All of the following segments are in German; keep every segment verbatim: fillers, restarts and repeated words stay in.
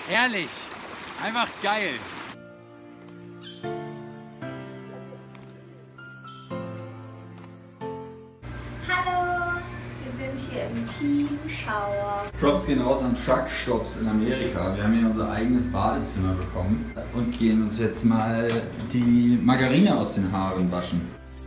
Herrlich. Einfach geil. Hallo, wir sind hier im Team Shower. Props gehen raus an Truckstops in Amerika. Wir haben hier unser eigenes Badezimmer bekommen und gehen uns jetzt mal die Margarine aus den Haaren waschen.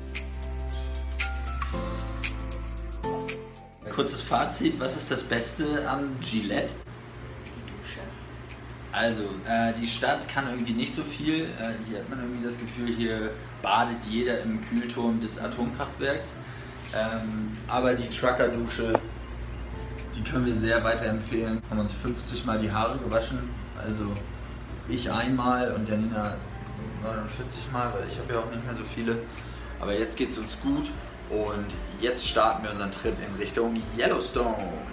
Kurzes Fazit, was ist das Beste an Gillette? Die Dusche. Also, äh, die Stadt kann irgendwie nicht so viel. Äh, hier hat man irgendwie das Gefühl, hier badet jeder im Kühlturm des Atomkraftwerks. Ähm, aber die Trucker-Dusche, die können wir sehr weiterempfehlen. Haben uns fünfzig Mal die Haare gewaschen. Also ich einmal und Janina neunundvierzig Mal, weil ich habe ja auch nicht mehr so viele. Aber jetzt geht es uns gut. Und jetzt starten wir unseren Trip in Richtung Yellowstone.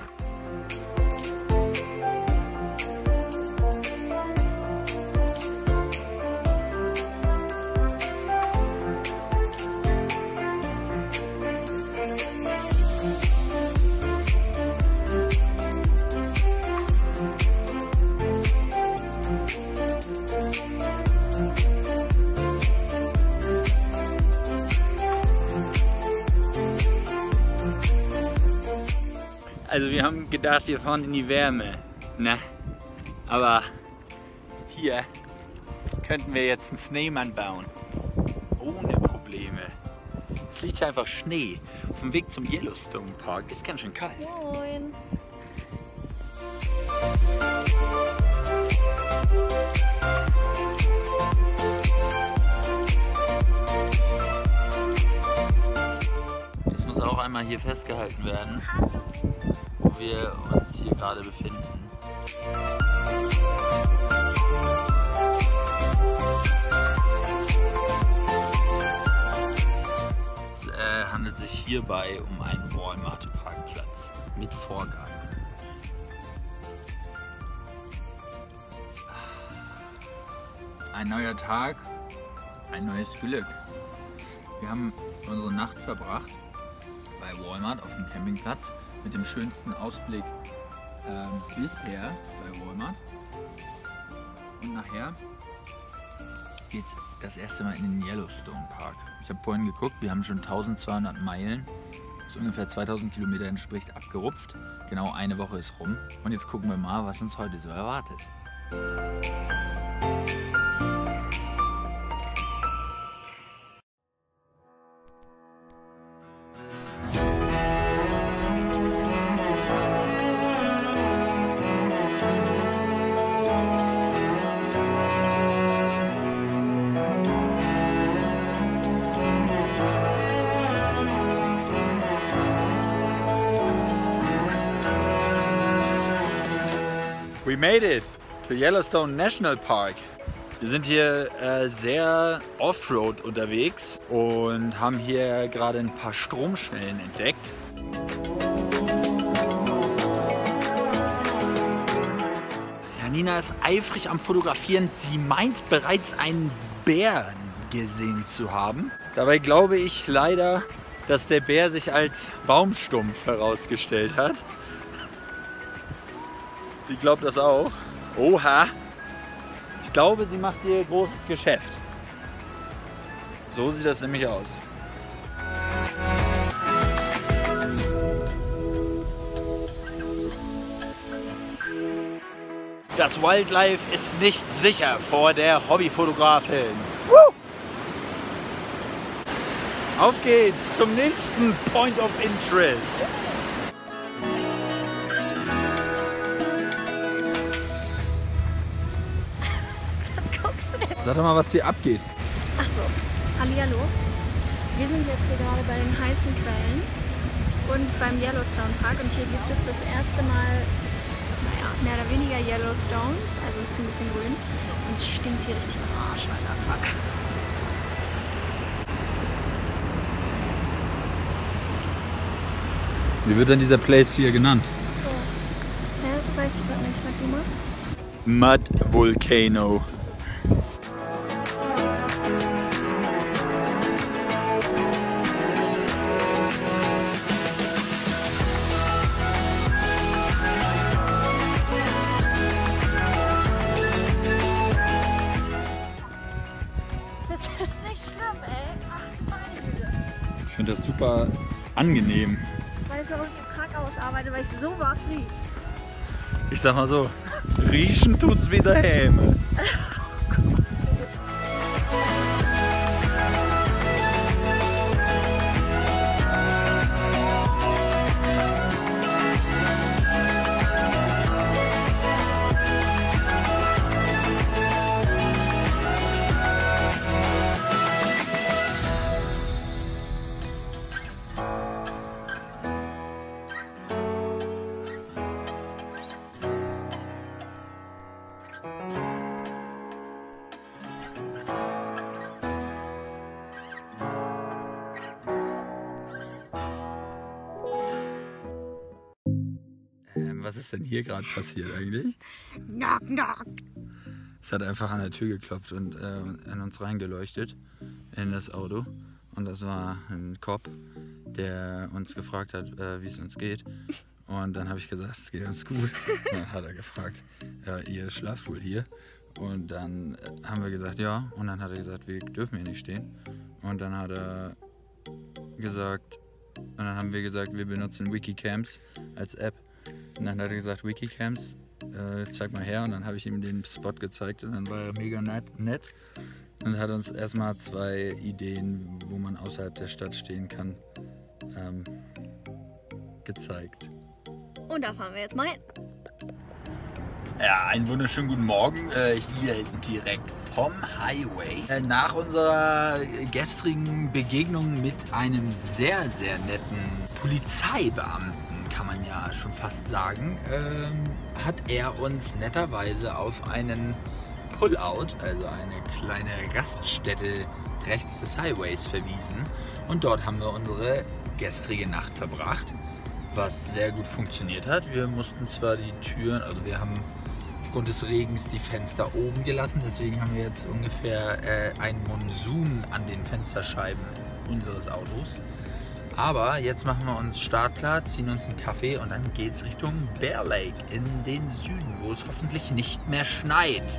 Also wir haben gedacht, wir fahren in die Wärme, ne? Aber hier könnten wir jetzt einen Schneemann bauen. Ohne Probleme. Es liegt hier einfach Schnee. Auf dem Weg zum Yellowstone Park ist ganz schön kalt. Moin. Das muss auch einmal hier festgehalten werden, wo wir uns hier gerade befinden. Es äh, handelt sich hierbei um einen Walmart-Parkplatz mit Vorgang. Ein neuer Tag, ein neues Glück. Wir haben unsere Nacht verbracht bei Walmart auf dem Campingplatz mit dem schönsten Ausblick ähm, bisher bei Walmart. Und nachher geht es das erste Mal in den Yellowstone Park. Ich habe vorhin geguckt, wir haben schon eintausendzweihundert Meilen, das ungefähr zweitausend Kilometer entspricht, abgerupft. Genau eine Woche ist rum. Und jetzt gucken wir mal, was uns heute so erwartet. We made it to Yellowstone National Park. Wir sind hier äh, sehr Offroad unterwegs und haben hier gerade ein paar Stromschnellen entdeckt. Janina ist eifrig am Fotografieren. Sie meint bereits einen Bären gesehen zu haben. Dabei glaube ich leider, dass der Bär sich als Baumstumpf herausgestellt hat. Sie glaubt das auch. Oha! Ich glaube, sie macht hier großes Geschäft. So sieht das nämlich aus. Das Wildlife ist nicht sicher vor der Hobbyfotografin. Woo! Auf geht's zum nächsten Point of Interest. Sag doch mal, was hier abgeht. Achso, hallihallo. Wir sind jetzt hier gerade bei den heißen Quellen und beim Yellowstone Park und hier gibt es das erste Mal, naja, mehr oder weniger Yellowstones, also es ist ein bisschen grün und es stinkt hier richtig nach Arsch, Alter, fuck. Wie wird denn dieser Place hier genannt? So, hä, weiß ich gerade nicht, sag du mal. Mud Volcano. super angenehm. Weil ich auch im Krankenhaus arbeite, weil ich sowas rieche. Ich sag mal so, riechen tut's wie daheim. Was ist denn hier gerade passiert eigentlich? Knock, knock. Es hat einfach an der Tür geklopft und äh, in uns reingeleuchtet, in das Auto. Und das war ein Cop, der uns gefragt hat, äh, wie es uns geht. Und dann habe ich gesagt, es geht uns gut. Und dann hat er gefragt, äh, ihr schlaft wohl hier? Und dann haben wir gesagt, ja. Und dann hat er gesagt, wir dürfen hier nicht stehen. Und dann hat er gesagt, und dann haben wir gesagt, wir benutzen Wikicams als App. Und dann hat er gesagt, Wikicams, äh, zeig mal her. Und dann habe ich ihm den Spot gezeigt und dann war er mega nett, nett und hat uns erstmal zwei Ideen, wo man außerhalb der Stadt stehen kann, ähm, gezeigt. Und da fahren wir jetzt mal hin. Ja, einen wunderschönen guten Morgen, äh, hier direkt vom Highway. Äh, nach unserer gestrigen Begegnung mit einem sehr, sehr netten Polizeibeamten, kann man ja schon fast sagen, ähm, hat er uns netterweise auf einen Pullout, also eine kleine Raststätte rechts des Highways verwiesen. Und dort haben wir unsere gestrige Nacht verbracht, was sehr gut funktioniert hat. Wir mussten zwar die Türen, also wir haben aufgrund des Regens die Fenster oben gelassen, deswegen haben wir jetzt ungefähr äh, ein Monsun an den Fensterscheiben unseres Autos. Aber jetzt machen wir uns startklar, ziehen uns einen Kaffee und dann geht's Richtung Bear Lake in den Süden, wo es hoffentlich nicht mehr schneit.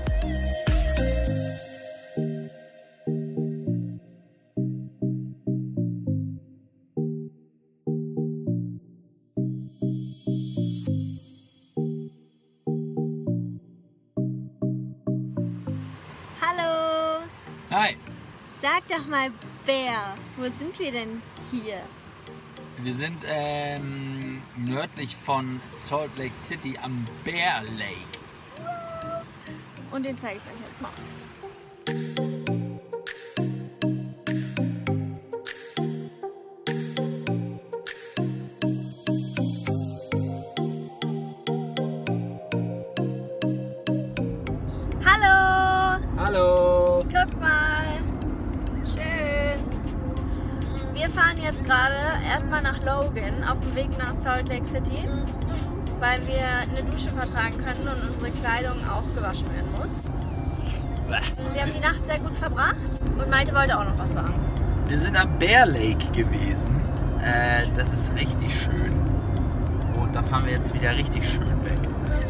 Hallo! Hi! Sag doch mal, Bär, wo sind wir denn hier? Wir sind ähm, nördlich von Salt Lake City am Bear Lake. Und den zeige ich euch jetzt mal. Hallo! Hallo! Guck mal! Schön! Wir fahren jetzt gerade erstmal nach Logan auf dem Weg nach Salt Lake City, weil wir eine Dusche vertragen können und unsere Kleidung auch gewaschen werden muss. Wir haben die Nacht sehr gut verbracht und Malte wollte auch noch was sagen. Wir sind am Bear Lake gewesen. Äh, das ist richtig schön. Und da fahren wir jetzt wieder richtig schön weg.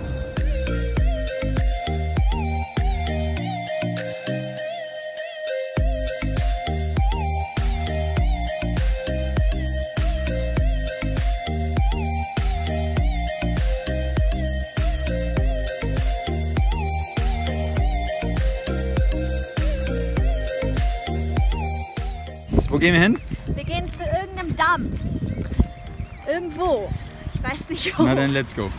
Wo gehen wir hin? Wir gehen zu irgendeinem Damm. Irgendwo. Ich weiß nicht wo. Na dann, let's go.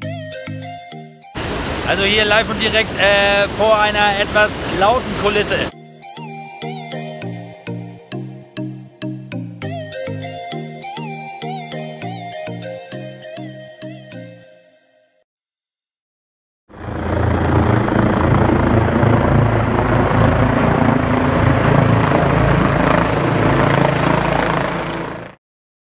Also hier live und direkt äh, vor einer etwas lauten Kulisse.